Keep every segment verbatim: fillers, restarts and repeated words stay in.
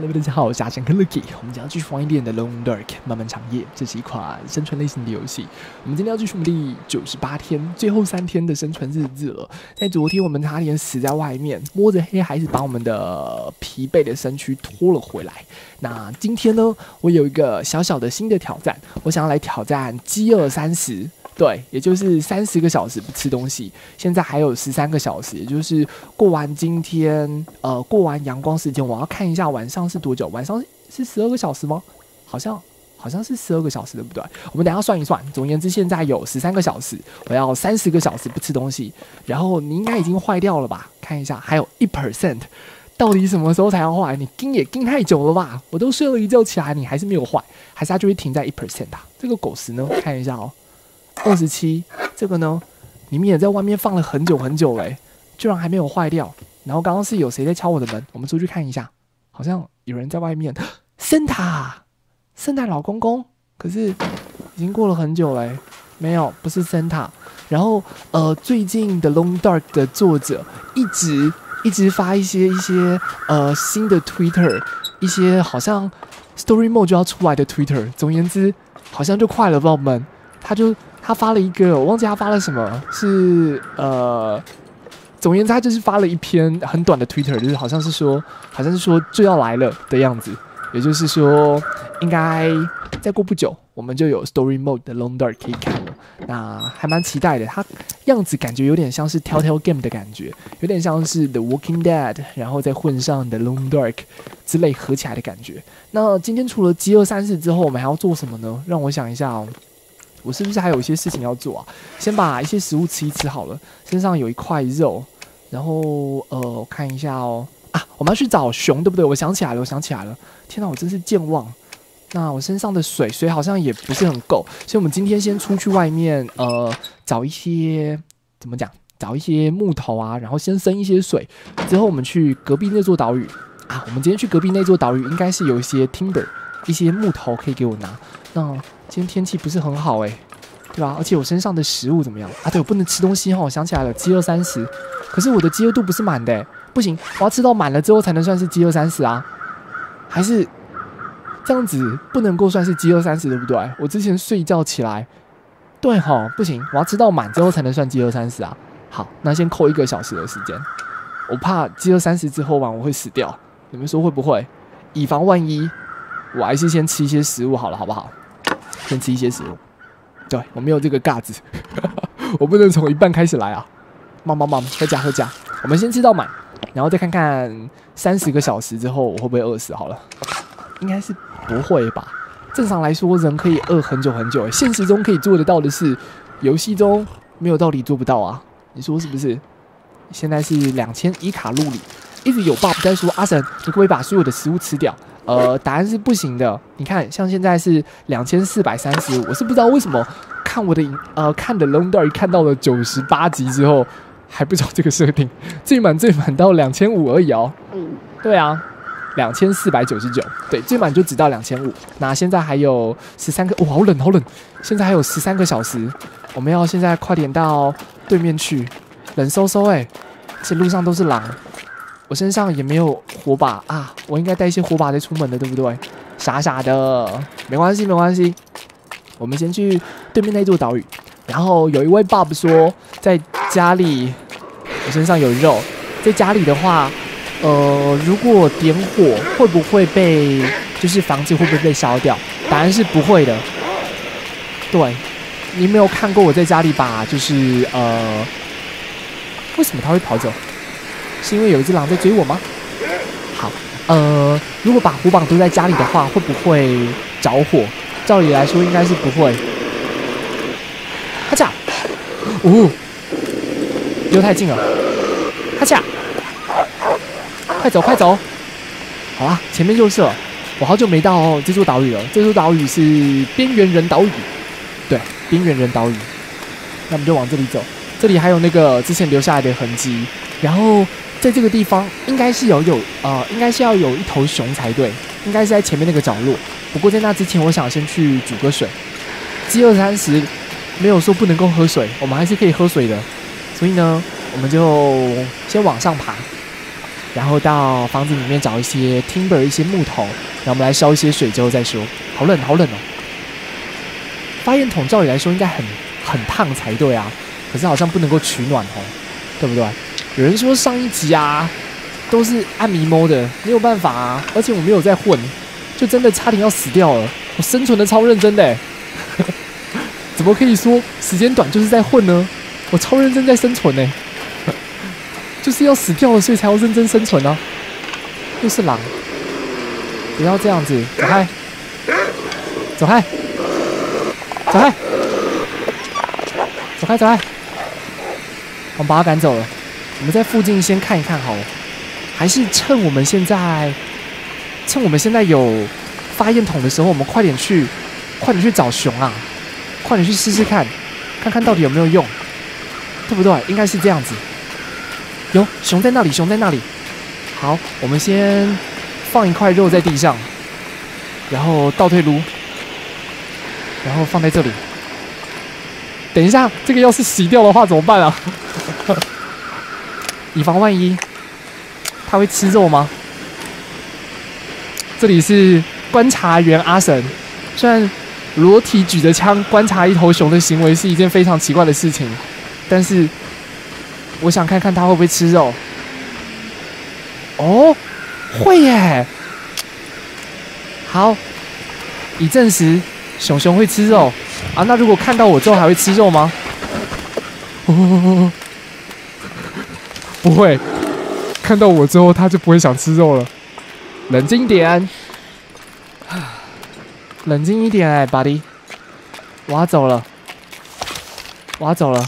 Hello， 大家好，我是阿翔跟 Lucky。我们将要继续玩一点的《Long Dark》漫漫长夜，这是一款生存类型的游戏。我们今天要继续我们第九十八天，最后三天的生存日志了。在昨天，我们差点死在外面，摸着黑还是把我们的疲惫的身躯拖了回来。那今天呢，我有一个小小的新的挑战，我想要来挑战饥饿三十。对，也就是三十个小时不吃东西，现在还有十三个小时，也就是过完今天，呃，过完阳光时间，我要看一下晚上是多久，晚上是十二个小时吗？好像好像是十二个小时，对不对？我们等一下算一算。总而言之，现在有十三个小时，我要三十个小时不吃东西，然后你应该已经坏掉了吧？看一下，还有一 percent。到底什么时候才要坏？你盯也盯太久了吧？我都睡了一觉起来，你还是没有坏，还是它就会停在一 percent 啊？这个狗食呢？看一下哦。二十七，这个呢，你们也在外面放了很久很久嘞，居然还没有坏掉。然后刚刚是有谁在敲我的门？我们出去看一下，好像有人在外面。圣塔，圣塔老公公，可是已经过了很久嘞，没有，不是圣塔。然后呃，最近的 Long Dark 的作者一直一直发一些一些呃新的 Twitter， 一些好像 Story Mode 就要出来的 Twitter。总而言之，好像就快了，宝宝们，他就。他发了一个，我忘记他发了什么，是呃，总而言之，他就是发了一篇很短的 Twitter， 就是好像是说，好像是说就要来了的样子，也就是说，应该再过不久，我们就有 Story Mode 的 Long Dark 可以看了。那还蛮期待的，它样子感觉有点像是 Telltale Game 的感觉，有点像是 The Walking Dead， 然后再混上的 Long Dark 之类合起来的感觉。那今天除了饥饿三十之后，我们还要做什么呢？让我想一下哦。我是不是还有一些事情要做啊？先把一些食物吃一吃好了。身上有一块肉，然后呃，我看一下哦。啊，我们要去找熊，对不对？我想起来了，我想起来了。天哪，我真是健忘。那我身上的水，水好像也不是很够，所以我们今天先出去外面，呃，找一些怎么讲？找一些木头啊，然后先生一些水。之后我们去隔壁那座岛屿啊。我们今天去隔壁那座岛屿，应该是有一些 timber， 一些木头可以给我拿。那今天天气不是很好哎、欸，对吧？而且我身上的食物怎么样啊？对，我不能吃东西哈。我想起来了，饥饿三十，可是我的饥饿度不是满的、欸，不行，我要吃到满了之后才能算是饥饿三十啊？还是这样子不能够算是饥饿三十，对不对？我之前睡觉起来，对哈，不行，我要吃到满之后才能算饥饿三十啊。好，那先扣一个小时的时间，我怕饥饿三十之后完我会死掉，你们说会不会？以防万一，我还是先吃一些食物好了，好不好？先吃一些食物，对我没有这个架子，我不能从一半开始来啊！慢慢慢，喝加喝加，我们先吃到满，然后再看看三十个小时之后我会不会饿死好了。应该是不会吧？正常来说，人可以饿很久很久，现实中可以做得到的事，游戏中没有道理做不到啊！你说是不是？现在是两千一卡路里，一直有 Bob 在说阿神，你可不可以把所有的食物吃掉？呃，答案是不行的。你看，像现在是两千四百三十五，我是不知道为什么看我的呃看的 Long Dark 看到了九十八集之后还不知道这个设定，最满最满到两千五而已哦。嗯，对啊，两千四百九十九，对，最满就只到两千五。那现在还有十三个，哇、哦，好冷好冷！现在还有十三个小时，我们要现在快点到对面去，冷飕飕哎，这路上都是狼。我身上也没有火把啊，我应该带一些火把再出门的，对不对？傻傻的，没关系，没关系。我们先去对面那座岛屿，然后有一位 Bob 说，在家里，我身上有肉，在家里的话，呃，如果点火会不会被，就是房子会不会被烧掉？答案是不会的。对，你没有看过我在家里把，就是呃，为什么他会跑走？是因为有一只狼在追我吗？好，呃，如果把火把都在家里的话，会不会着火？照理来说应该是不会。哈恰，哦，离我太近了。哈恰，快走快走！好啦，前面就是了。我好久没到这座岛屿了，这座岛屿是边缘人岛屿，对，边缘人岛屿。那我们就往这里走，这里还有那个之前留下来的痕迹，然后。在这个地方应该是有有呃，应该是要有一头熊才对，应该是在前面那个角落。不过在那之前，我想先去煮个水。饥饿三十没有说不能够喝水，我们还是可以喝水的。所以呢，我们就先往上爬。 然后到房子里面找一些 timber 一些木头，然后我们来烧一些水之后再说。好冷好冷哦！发烟筒照理来说应该很很烫才对啊，可是好像不能够取暖哦，对不对？有人说上一集啊都是按迷蒙的，没有办法啊，而且我没有在混，就真的差点要死掉了。我生存的超认真的，怎么可以说时间短就是在混呢？我超认真在生存呢，就是要死掉了，所以才要认真生存啊！又是狼，不要这样子，走开，走开，走开，走开，走开！我们把他赶走了。我们在附近先看一看好了，还是趁我们现在，趁我们现在有发烟筒的时候，我们快点去，快点去找熊啊！快点去试试看，看看到底有没有用，对不对？应该是这样子。有熊在那里，熊在那里。好，我们先放一块肉在地上，然后倒退撸，然后放在这里。等一下，这个要是洗掉的话怎么办啊？以防万一，他会吃肉吗？这里是观察员阿神，虽然裸体举着枪观察一头熊的行为是一件非常奇怪的事情，但是我想看看他会不会吃肉。哦，会耶！好，已证实熊熊会吃肉啊。那如果看到我之后还会吃肉吗？哦，不会，看到我之后他就不会想吃肉了。冷静一点，冷静一点哎 ，buddy， 我要走了，我要走了。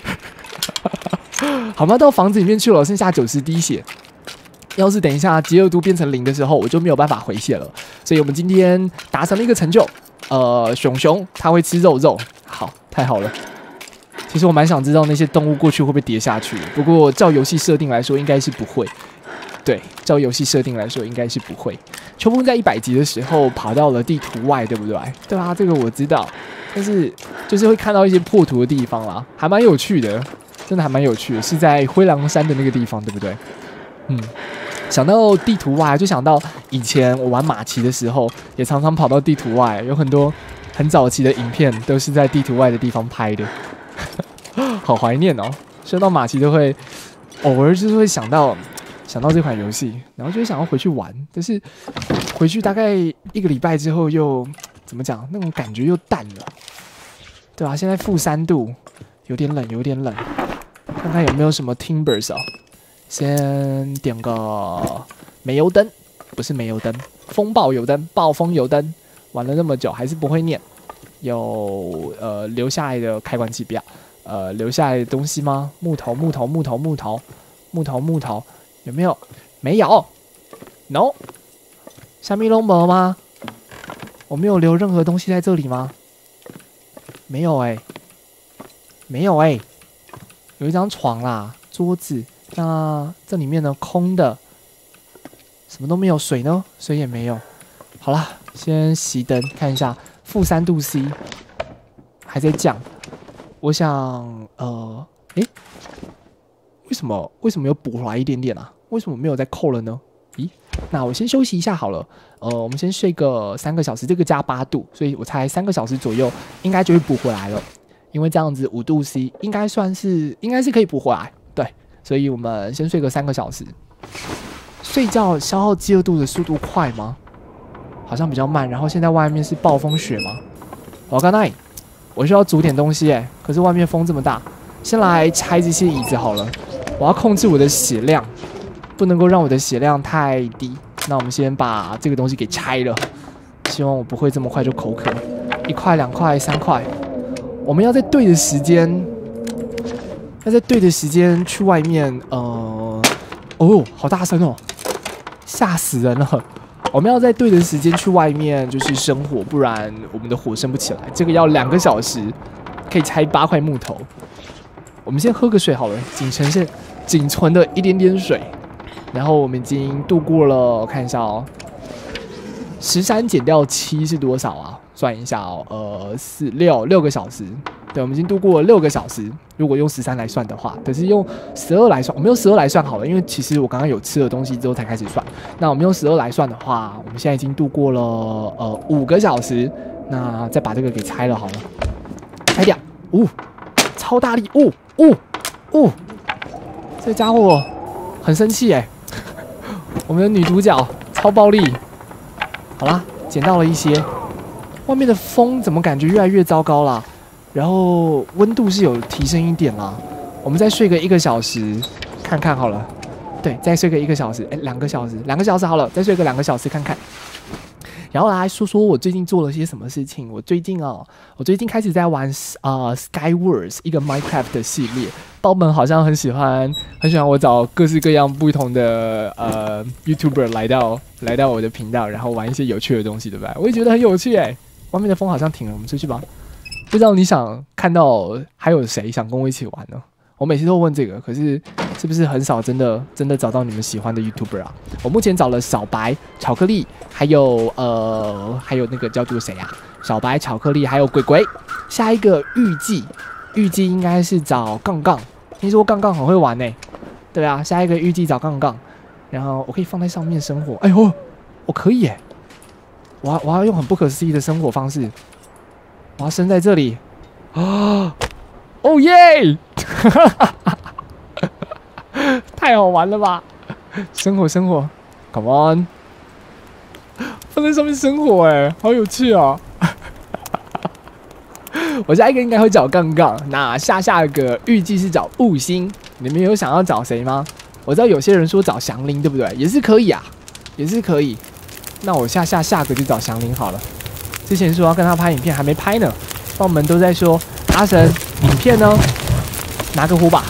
好吗？到房子里面去了，剩下九十滴血。要是等一下饥饿度变成零的时候，我就没有办法回血了。所以我们今天达成了一个成就，呃，熊熊它会吃肉肉，好，太好了。其实我蛮想知道那些动物过去会不会跌下去，不过照游戏设定来说应该是不会。对，照游戏设定来说应该是不会。秋风在一百集的时候跑到了地图外，对不对？对啊，这个我知道，但是就是会看到一些破图的地方啦，还蛮有趣的，真的还蛮有趣的，是在灰狼山的那个地方，对不对？嗯，想到地图外，就想到以前我玩马奇的时候，也常常跑到地图外，有很多很早期的影片都是在地图外的地方拍的。好怀念哦！说到马奇都会偶尔就是会想到想到这款游戏，然后就会想要回去玩，但是回去大概一个礼拜之后又怎么讲，那种感觉又淡了，对啊，现在负三度，有点冷，有点冷。看看有没有什么 timbers 哦，先点个煤油灯，不是煤油灯，风暴油灯，暴风油灯。玩了那么久还是不会念，有呃留下来的开关器不要。呃，留下来的东西吗？木头，木头，木头，木头，木头，木头，有没有？没有 ，no。下面龙膜吗？我没有留任何东西在这里吗？没有哎、欸，没有哎、欸，有一张床啦，桌子，那这里面呢空的，什么都没有，水呢？水也没有。好啦，先熄灯看一下，负三度 C， 还在降。我想，呃，诶，为什么为什么又补回来一点点啊？为什么没有再扣了呢？咦，那我先休息一下好了。呃，我们先睡个三个小时，这个加八度，所以我猜三个小时左右应该就会补回来了。因为这样子五度 C 应该算是应该是可以补回来，对，所以我们先睡个三个小时。睡觉消耗饥饿度的速度快吗？好像比较慢。然后现在外面是暴风雪吗？我刚才。我需要煮点东西哎，可是外面风这么大，先来拆这些椅子好了。我要控制我的血量，不能够让我的血量太低。那我们先把这个东西给拆了，希望我不会这么快就口渴。一块、两块、三块，我们要在对的时间，要在对的时间去外面。呃，哦，好大声哦，吓死人了！我们要在对的时间去外面，就是生火，不然我们的火生不起来。这个要两个小时，可以拆八块木头。我们先喝个水好了，仅存是仅存的一点点水。然后我们已经度过了，我看一下哦，十三减掉七是多少啊？算一下哦，呃，四六六个小时， 对，我们已经度过了六个小时。如果用十三来算的话，可是用十二来算，我们用十二来算好了，因为其实我刚刚有吃了东西之后才开始算。那我们用十二来算的话，我们现在已经度过了呃五个小时。那再把这个给拆了好了，拆掉。哦，超大力！哦哦哦，这家伙很生气哎。我们的女主角超暴力。好啦，捡到了一些。外面的风怎么感觉越来越糟糕啦？然后温度是有提升一点啦。我们再睡个一个小时，看看好了。对，再睡个一个小时，哎，两个小时，两个小时好了，再睡个两个小时看看。然后来说说我最近做了些什么事情。我最近哦，我最近开始在玩啊、呃、Skywars 一个 Minecraft 的系列。豹们好像很喜欢，很喜欢我找各式各样不同的呃 YouTuber 来到来到我的频道，然后玩一些有趣的东西，对不对？我也觉得很有趣哎。外面的风好像停了，我们出去吧。不知道你想看到还有谁想跟我一起玩呢？我每次都问这个，可是是不是很少真的真的找到你们喜欢的 YouTuber 啊？我目前找了小白、巧克力，还有呃还有那个叫做谁啊？小白、巧克力，还有鬼鬼。下一个预计预计应该是找杠杠，听说杠杠很会玩呢、欸。对啊，下一个预计找杠杠，然后我可以放在上面生火。哎呦，我可以耶、欸！我要我要用很不可思议的生活方式，我要生在这里啊！哦耶！太好玩了吧！生火生火 ，Come on！ 放在上面生火哎，好有趣哦！我下一个应该会找杠杠，那下下个预计是找雾星。你们有想要找谁吗？我知道有些人说找祥林，对不对？也是可以啊，也是可以。那我下下下个就找祥林好了。之前说要跟他拍影片，还没拍呢。我们都在说阿神影片呢，拿个火把。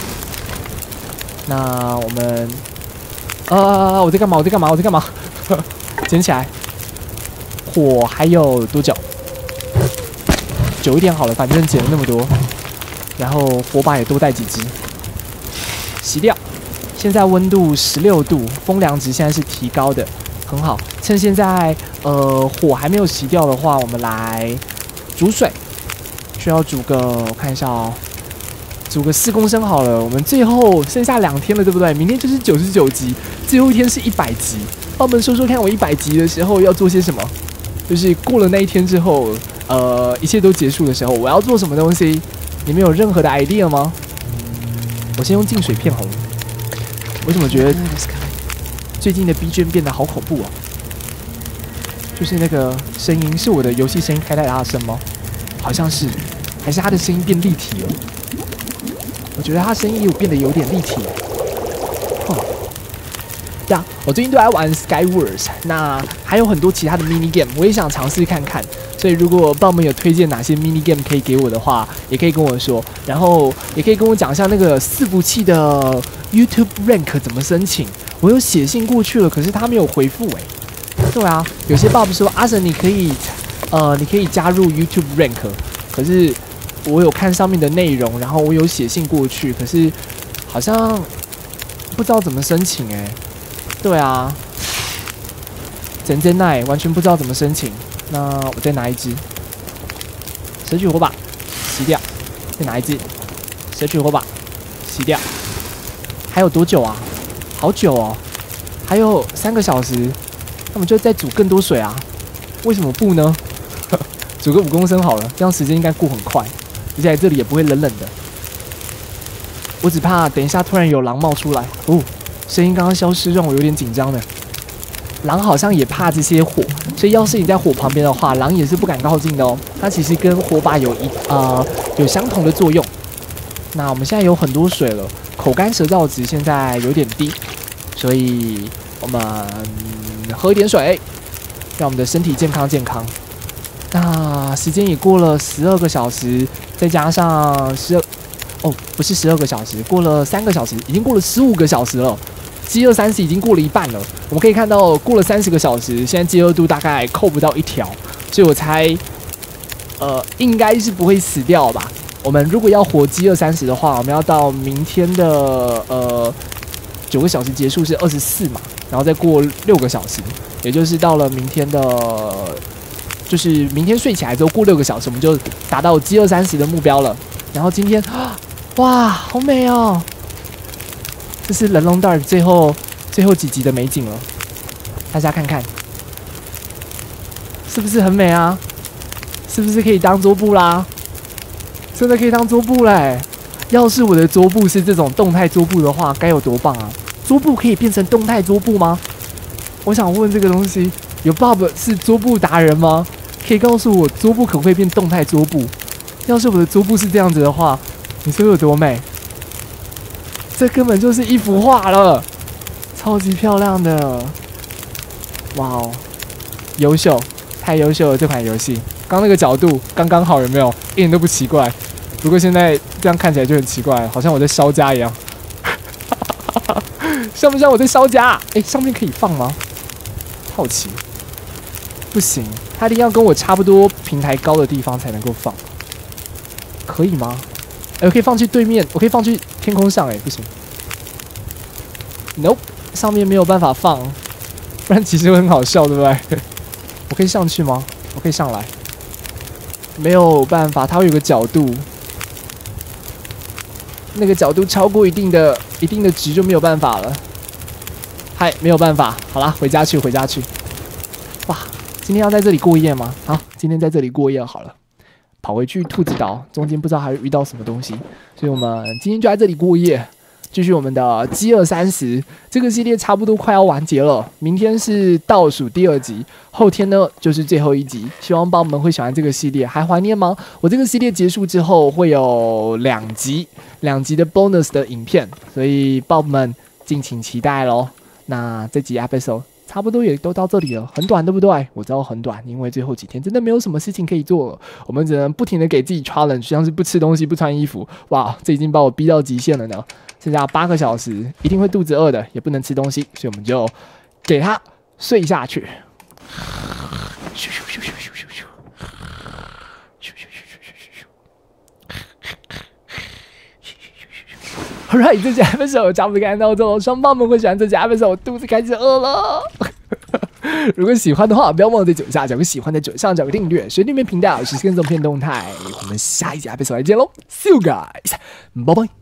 那我们，呃，我在干嘛？我在干嘛？我在干嘛？捡起来。火还有多久？久一点好了，反正捡了那么多。然后火把也多带几支。熄掉。现在温度十六度，风凉值现在是提高的，很好。趁现在呃火还没有熄掉的话，我们来煮水。需要煮个，我看一下哦。煮个四公升好了，我们最后剩下两天了，对不对？明天就是九十九集，最后一天是一百集。帮我们说说看，我一百集的时候要做些什么？就是过了那一天之后，呃，一切都结束的时候，我要做什么东西？你们有任何的 idea 吗？我先用净水片好了。我怎么觉得最近的 B G M 变得好恐怖哦？就是那个声音，是我的游戏声音开太大声吗？好像是，还是他的声音变立体了？我觉得他声音有变得有点立体。哦，对啊，我最近都在玩 Skywars， 那还有很多其他的 mini game， 我也想尝试看看。所以如果帮我们有推荐哪些 mini game 可以给我的话，也可以跟我说，然后也可以跟我讲一下那个伺服器的 YouTube rank 怎么申请。我有写信过去了，可是他没有回复哎、欸。对啊，有些 Bob 说阿神你可以，呃，你可以加入 YouTube rank， 可是我有看上面的内容，然后我有写信过去，可是好像不知道怎么申请哎、欸。对啊，真真奈完全不知道怎么申请。那我再拿一支，蛇取火把，熄掉。再拿一支，蛇取火把，熄掉。还有多久啊？好久哦，还有三个小时。那我们就再煮更多水啊？为什么不呢？煮个五公升好了，这样时间应该过很快，而且这里也不会冷冷的。我只怕等一下突然有狼冒出来，哦，声音刚刚消失，让我有点紧张呢。狼好像也怕这些火，所以要是你在火旁边的话，狼也是不敢靠近的哦。它其实跟火把有一呃有相同的作用。那我们现在有很多水了，口干舌燥值现在有点低，所以我们喝一点水，让我们的身体健康健康。那时间也过了十二个小时，再加上十二哦，不是十二个小时，过了三个小时，已经过了十五个小时了。饥饿三十已经过了一半了，我们可以看到过了三十个小时，现在饥饿度大概扣不到一条，所以我猜，呃，应该是不会死掉吧。我们如果要活饥饿三十的话，我们要到明天的呃九个小时结束是二十四嘛，然后再过六个小时，也就是到了明天的就是明天睡起来之后过六个小时，我们就达到饥饿三十的目标了。然后今天，哇，好美哦！这是人龙 Dark 最后最后几集的美景了，大家看看，是不是很美啊？是不是可以当桌布啦？真的可以当桌布嘞！要是我的桌布是这种动态桌布的话，该有多棒啊！桌布可以变成动态桌布吗？我想问这个东西，有 Bob 是桌布达人吗？可以告诉我桌布可不可以变动态桌布？要是我的桌布是这样子的话，你说有多美？这根本就是一幅画了，超级漂亮的！哇哦，优秀，太优秀了！这款游戏刚那个角度刚刚好，有没有？一点都不奇怪。不过现在这样看起来就很奇怪，好像我在烧家一样。像不像我在烧家？哎、欸，上面可以放吗？好奇，不行，它一定要跟我差不多平台高的地方才能够放，可以吗？哎、欸，我可以放去对面，我可以放去天空上、欸，哎，不行。Nope， 上面没有办法放，不然其实会很好笑，对不对？我可以上去吗？我可以上来，没有办法，它会有个角度。那个角度超过一定的一定的值就没有办法了，嗨，没有办法，好啦，回家去，回家去。哇，今天要在这里过夜吗？好，今天在这里过夜好了。跑回去兔子岛，中间不知道还会遇到什么东西，所以我们今天就在这里过夜，继续我们的饥饿三十这个系列差不多快要完结了。明天是倒数第二集，后天呢就是最后一集。希望宝宝们会喜欢这个系列，还怀念吗？我这个系列结束之后会有两集。两集的 bonus 的影片，所以宝宝们敬请期待咯。那这集 episode 差不多也都到这里了，很短对不对？我知道很短，因为最后几天真的没有什么事情可以做了，我们只能不停的给自己 challenge， 像是不吃东西、不穿衣服。哇，这已经把我逼到极限了呢！剩下八个小时，一定会肚子饿的，也不能吃东西，所以我们就给他睡下去。咻咻咻咻咻咻咻。Alright， 这集 episode 差不多看到这种，双棒们会喜欢这集 episode， 我肚子开始饿了。如果喜欢的话，不要忘了在左下角个喜欢的左上角个订阅，随对面频道实时跟踪片动态。我们下一集 episode 来见喽 ，See you guys，拜拜。